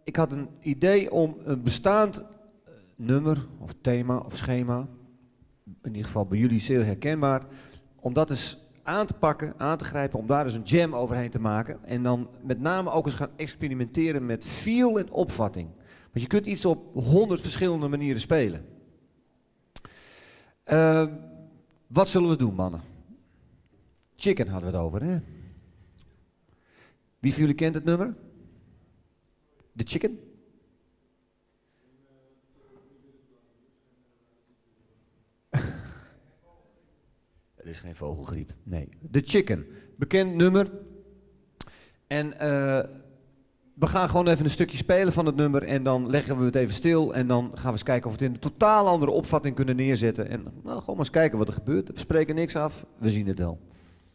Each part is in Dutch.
ik had een idee om een bestaand nummer of thema of schema, in ieder geval bij jullie zeer herkenbaar, om dat eens aan te pakken, aan te grijpen, om daar eens een jam overheen te maken. En dan met name ook eens gaan experimenteren met feel en opvatting. Want je kunt iets op 100 verschillende manieren spelen. Wat zullen we doen, mannen? Chicken hadden we het over, hè? Wie van jullie kent het nummer? The Chicken? Het is geen vogelgriep, nee. The Chicken, bekend nummer. En we gaan gewoon even een stukje spelen van het nummer en dan leggen we het even stil. En dan gaan we eens kijken of we het in een totaal andere opvatting kunnen neerzetten. En nou, gewoon maar eens kijken wat er gebeurt. We spreken niks af, we zien het wel.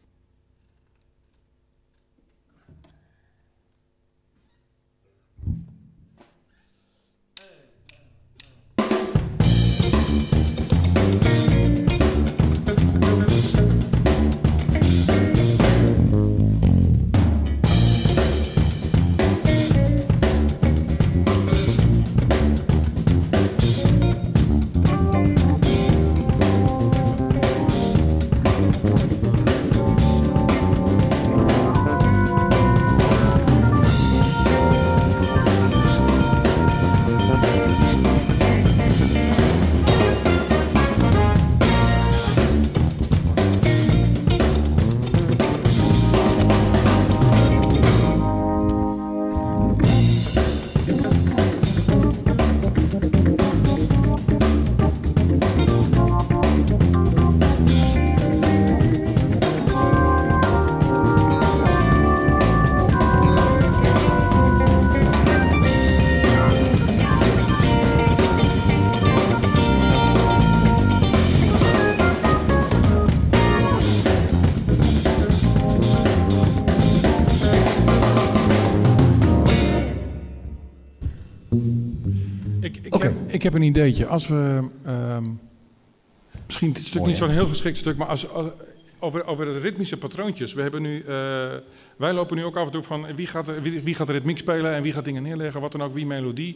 Ik heb een ideetje. Als we, misschien het stuk niet zo'n heel geschikt stuk, maar over de ritmische patroontjes. We hebben nu, wij lopen nu ook af en toe van wie gaat de ritmiek spelen en wie gaat dingen neerleggen, wat dan ook, wie melodie.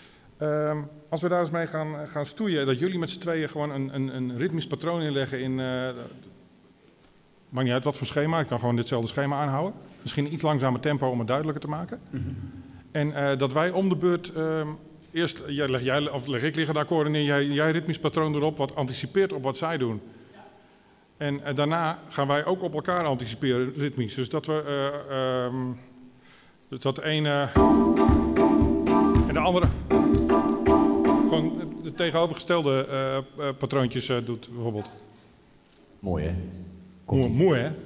Als we daar eens mee gaan stoeien, dat jullie met z'n tweeën gewoon een ritmisch patroon inleggen in, maakt niet uit wat voor schema, ik kan gewoon ditzelfde schema aanhouden. Misschien een iets langzamer tempo om het duidelijker te maken. En dat wij om de beurt... Eerst leg ik liggen de akkoorden neer, jij ritmisch patroon erop, wat anticipeert op wat zij doen. En daarna gaan wij ook op elkaar anticiperen, ritmisch. Dus dat we dat de ene en de andere gewoon de tegenovergestelde patroontjes doet, bijvoorbeeld. Mooi, hè? Mooi, hè?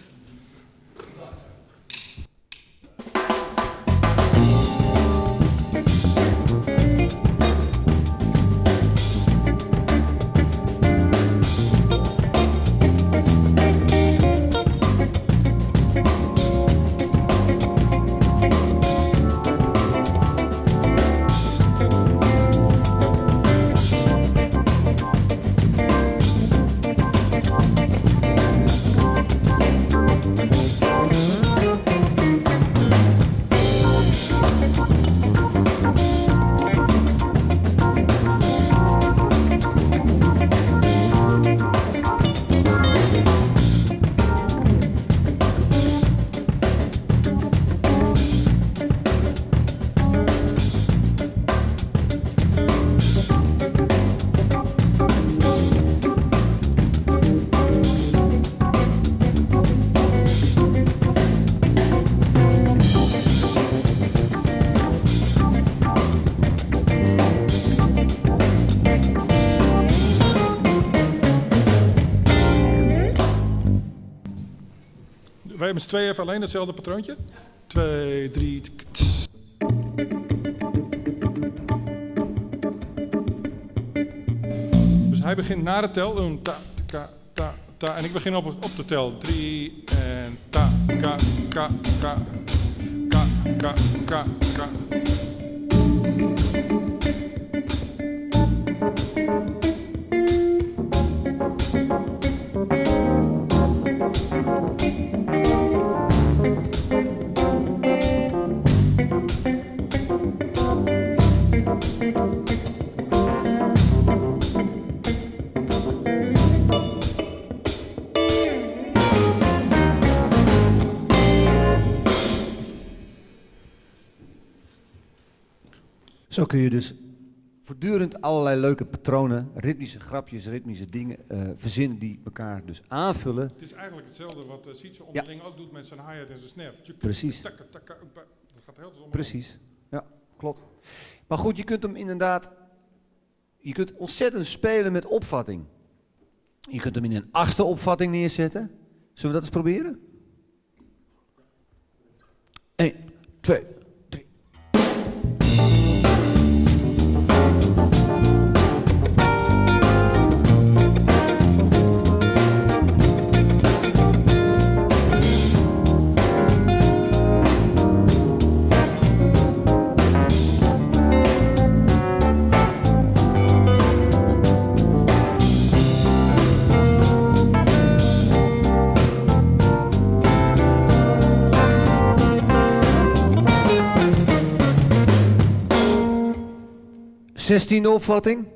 Wij hebben met z'n tweeën even alleen hetzelfde patroontje. 2, 3. Dus hij begint na de tel. Doen ta, ka, ta, ta. En ik begin op de tel. 3 en ta, ka, ka, ka. Ka, ka, ka, ka. Zo kun je dus voortdurend allerlei leuke patronen, ritmische grapjes, ritmische dingen verzinnen die elkaar dus aanvullen. Het is eigenlijk hetzelfde wat Sietse onderling ook doet met zijn hi-hat en zijn snare. Precies. Dat gaat heel om. Precies, ja, klopt. Maar goed, je kunt hem inderdaad, je kunt ontzettend spelen met opvatting. Je kunt hem in een 8e opvatting neerzetten. Zullen we dat eens proberen? 1, 2, 3. Zestiende opvatting.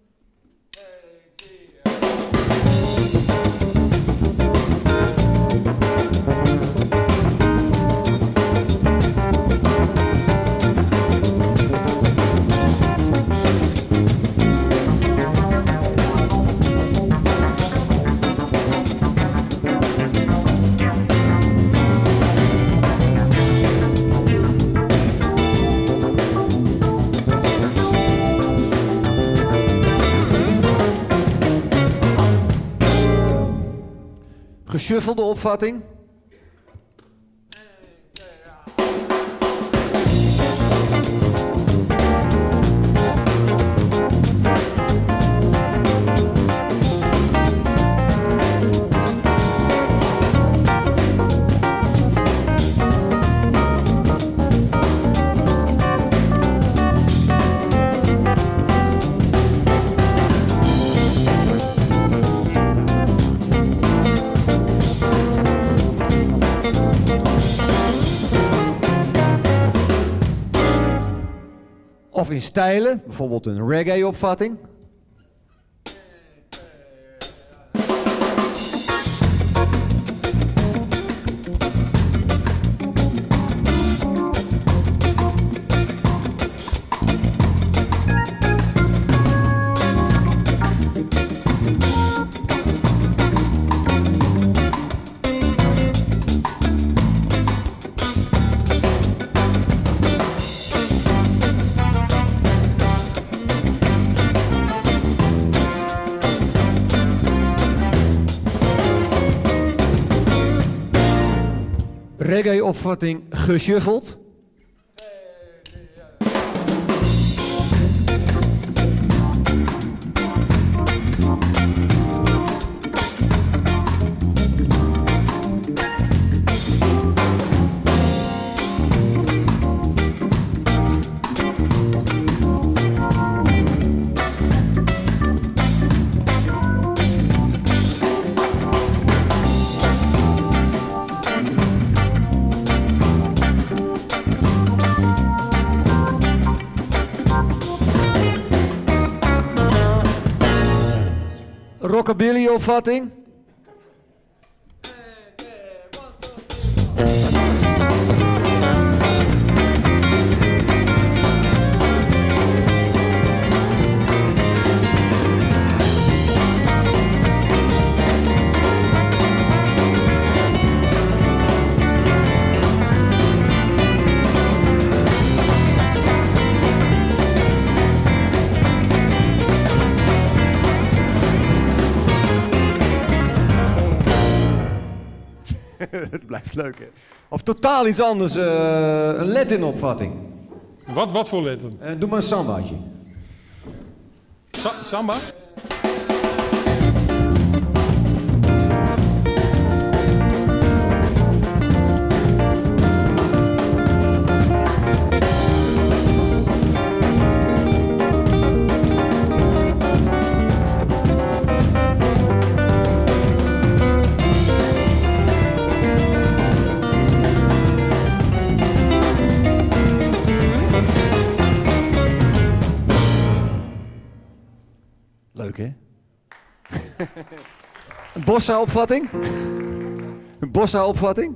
Geshuffelde opvatting. Of in stijlen, bijvoorbeeld een reggae-opvatting. Reggae-opvatting geshuffeld. Rockabilly-opvatting. Het blijft leuk, hè? Of totaal iets anders, een Latin-opvatting. Wat voor Latin? Doe maar een sambaatje. Samba? Leuk, hè? Een bossa-opvatting? Een bossa-opvatting?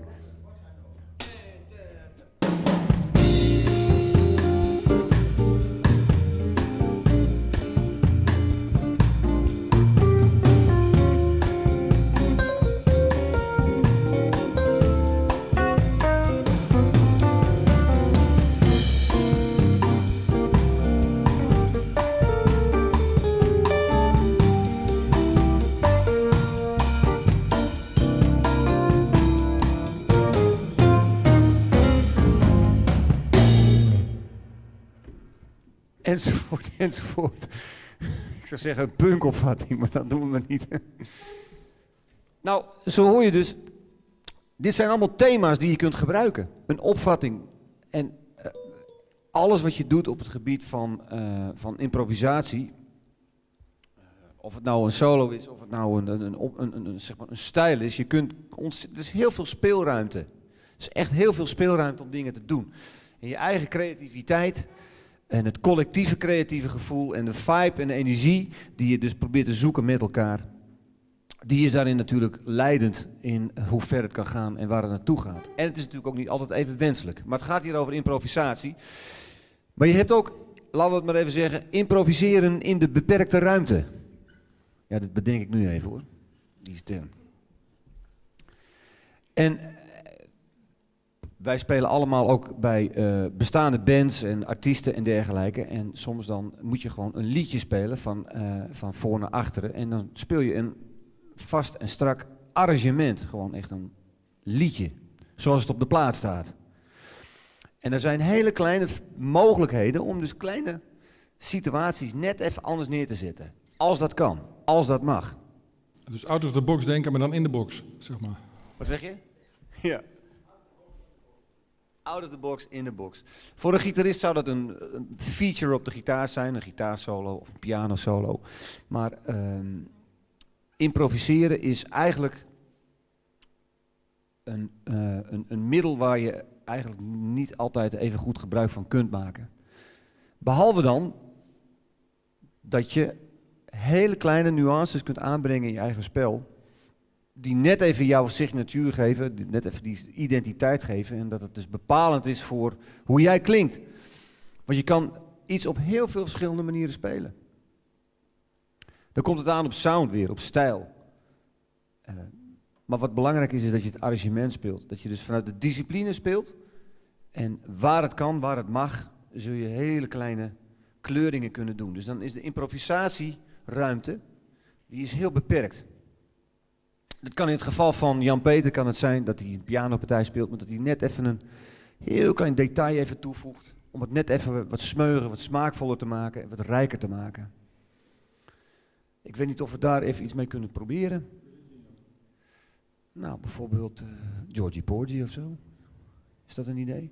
enzovoort, enzovoort. Ik zou zeggen een punkopvatting, maar dat doen we maar niet. Nou, zo hoor je dus, dit zijn allemaal thema's die je kunt gebruiken. Een opvatting. En alles wat je doet op het gebied van improvisatie, of het nou een solo is, of het nou zeg maar een stijl is, er is heel veel speelruimte. Er is echt heel veel speelruimte om dingen te doen. En je eigen creativiteit en het collectieve creatieve gevoel en de vibe en de energie die je dus probeert te zoeken met elkaar, die is daarin natuurlijk leidend in hoe ver het kan gaan en waar het naartoe gaat. En het is natuurlijk ook niet altijd even wenselijk. Maar het gaat hier over improvisatie. Maar je hebt ook, laten we het maar even zeggen, improviseren in de beperkte ruimte. Ja, dat bedenk ik nu even hoor, die term. En wij spelen allemaal ook bij bestaande bands en artiesten en dergelijke. En soms dan moet je gewoon een liedje spelen van voor naar achteren. En dan speel je een vast en strak arrangement. Gewoon echt een liedje, zoals het op de plaat staat. En er zijn hele kleine mogelijkheden om dus kleine situaties net even anders neer te zetten. Als dat kan, als dat mag. Dus out of the box denken, maar dan in de box, zeg maar. Wat zeg je? Ja. Out of the box, in the box. Voor een gitarist zou dat een feature op de gitaar zijn, een gitaarsolo of een pianosolo. Maar improviseren is eigenlijk een middel waar je eigenlijk niet altijd even goed gebruik van kunt maken. Behalve dan dat je hele kleine nuances kunt aanbrengen in je eigen spel, die net even jouw signatuur geven, die net even die identiteit geven en dat het dus bepalend is voor hoe jij klinkt. Want je kan iets op heel veel verschillende manieren spelen. Dan komt het aan op sound weer, op stijl. Maar wat belangrijk is dat je het arrangement speelt. Dat je dus vanuit de discipline speelt en waar het kan, waar het mag, zul je hele kleine kleuringen kunnen doen. Dus dan is de improvisatieruimte, die is heel beperkt. Het kan in het geval van Jan-Peter kan het zijn dat hij een pianopartij speelt, maar dat hij net even een heel klein detail even toevoegt. Om het net even wat smeuiger, wat smaakvoller te maken en wat rijker te maken. Ik weet niet of we daar even iets mee kunnen proberen. Nou, bijvoorbeeld Georgie Porgy of zo. Is dat een idee?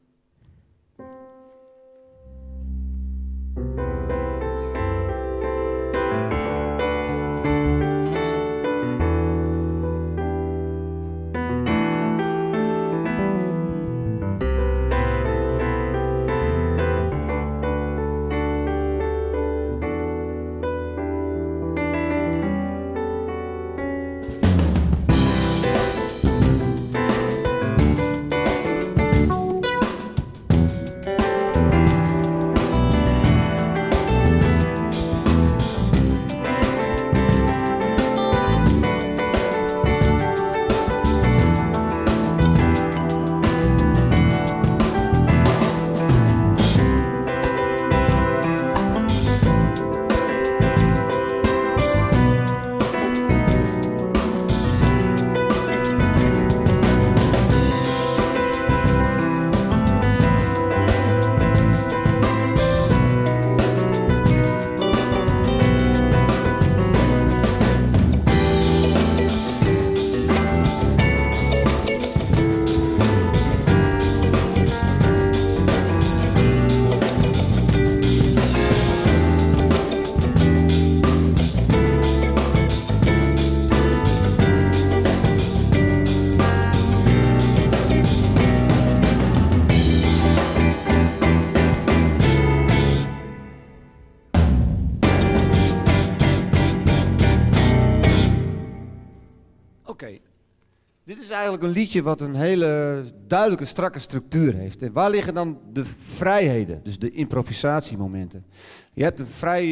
Dit is eigenlijk een liedje wat een hele duidelijke, strakke structuur heeft. En waar liggen dan de vrijheden, dus de improvisatiemomenten? Je hebt een vrij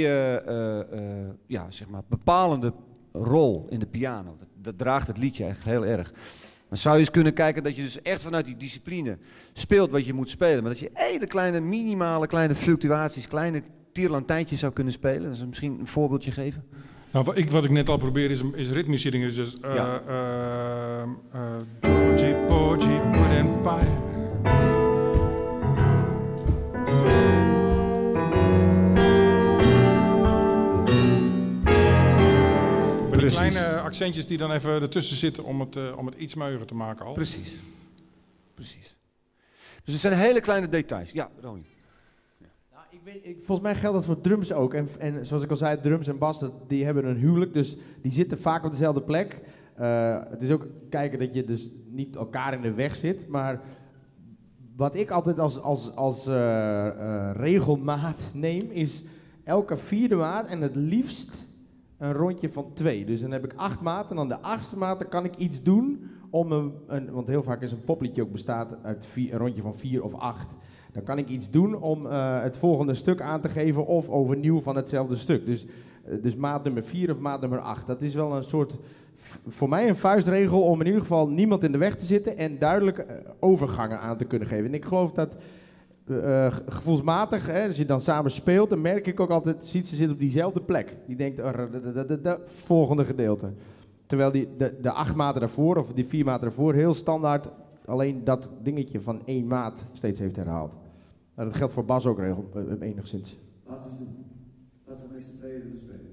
zeg maar bepalende rol in de piano. Dat draagt het liedje echt heel erg. Dan zou je eens kunnen kijken dat je dus echt vanuit die discipline speelt wat je moet spelen. Maar dat je hele kleine, minimale kleine fluctuaties, kleine tierlantijntjes zou kunnen spelen. Dat is misschien een voorbeeldje geven. Nou, wat ik net al probeer is ritmische dingen. Dus Georgie Porgy, Wood Empire. kleine accentjes die dan even ertussen zitten om het iets meuiger te maken al. Precies. Precies. Dus het zijn hele kleine details. Ja, Ronnie. Volgens mij geldt dat voor drums ook. En zoals ik al zei, drums en bas, die hebben een huwelijk. Dus die zitten vaak op dezelfde plek. Het is ook kijken dat je dus niet elkaar in de weg zit. Maar wat ik altijd als regelmaat neem, is elke 4e maat en het liefst een rondje van 2. Dus dan heb ik 8 maten en dan de 8e maat, dan kan ik iets doen om want heel vaak is een popliedje ook bestaat uit een rondje van 4 of 8. Dan kan ik iets doen om het volgende stuk aan te geven of overnieuw van hetzelfde stuk. Dus maat nummer 4 of maat nummer 8. Dat is wel een soort, voor mij een vuistregel om in ieder geval niemand in de weg te zitten en duidelijk overgangen aan te kunnen geven. En ik geloof dat gevoelsmatig, als je dan samen speelt, dan merk ik ook altijd, Sietse zit op diezelfde plek. Die denkt, volgende gedeelte. Terwijl de 8 maten daarvoor, of die 4 maten daarvoor, heel standaard alleen dat dingetje van 1 maat steeds heeft herhaald. Nou, dat geldt voor Bas ook enigszins. Laten we het doen. Laten we met z'n tweeën dus spelen.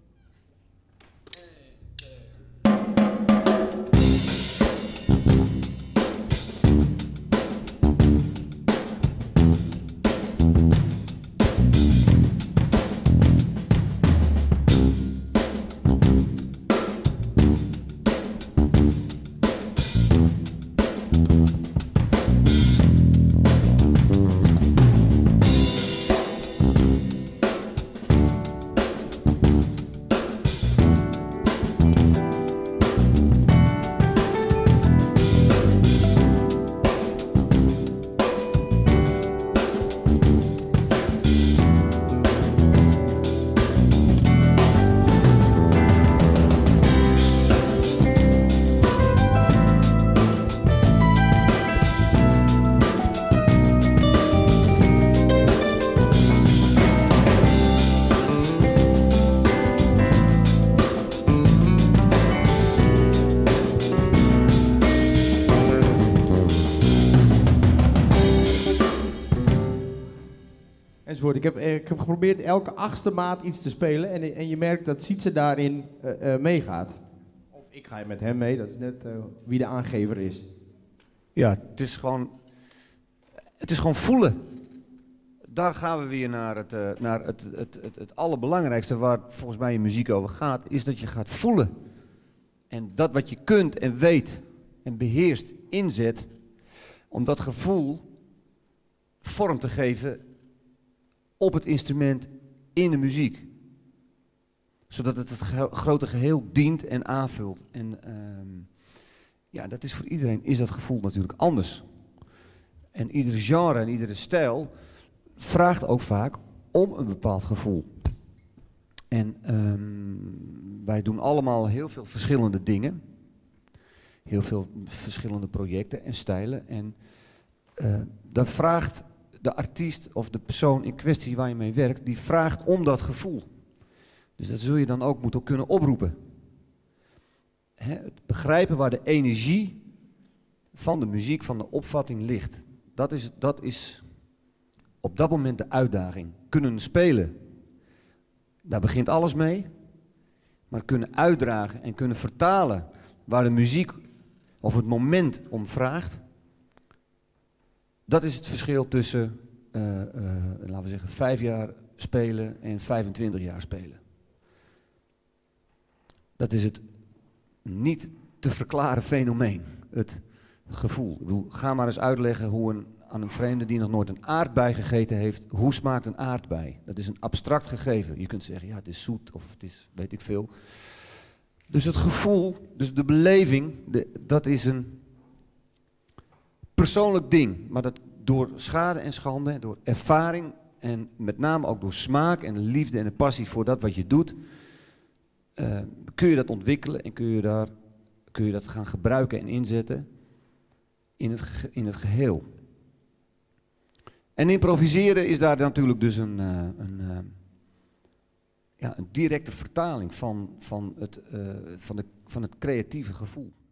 Ik heb geprobeerd elke 8e maat iets te spelen en je merkt dat Sietse daarin meegaat. Of ik ga met hem mee, dat is net wie de aangever is. Ja, het is gewoon voelen. Daar gaan we weer naar het allerbelangrijkste waar volgens mij in muziek over gaat, is dat je gaat voelen. En dat wat je kunt en weet en beheerst, inzet, om dat gevoel vorm te geven op het instrument in de muziek. Zodat het grote geheel dient en aanvult. En ja, dat is voor iedereen, is dat gevoel natuurlijk anders. En iedere genre en iedere stijl vraagt ook vaak om een bepaald gevoel. En wij doen allemaal heel veel verschillende dingen. Heel veel verschillende projecten en stijlen. En dat vraagt de artiest of de persoon in kwestie waar je mee werkt, die vraagt om dat gevoel. Dus dat zul je dan ook moeten kunnen oproepen. Het begrijpen waar de energie van de muziek, van de opvatting ligt. Dat is op dat moment de uitdaging. Kunnen spelen, daar begint alles mee. Maar kunnen uitdragen en kunnen vertalen waar de muziek of het moment om vraagt. Dat is het verschil tussen, laten we zeggen, 5 jaar spelen en 25 jaar spelen. Dat is het niet te verklaren fenomeen, het gevoel. Ik bedoel, ga maar eens uitleggen hoe aan een vreemde die nog nooit een aardbei gegeten heeft, hoe smaakt een aardbei? Dat is een abstract gegeven. Je kunt zeggen, ja, het is zoet of het is, weet ik veel. Dus het gevoel, dus de beleving, dat is een persoonlijk ding. Maar dat door schade en schande, door ervaring en met name ook door smaak en liefde en de passie voor dat wat je doet, kun je dat ontwikkelen en kun je dat gaan gebruiken en inzetten in het geheel. En improviseren is daar natuurlijk dus een directe vertaling van het creatieve gevoel.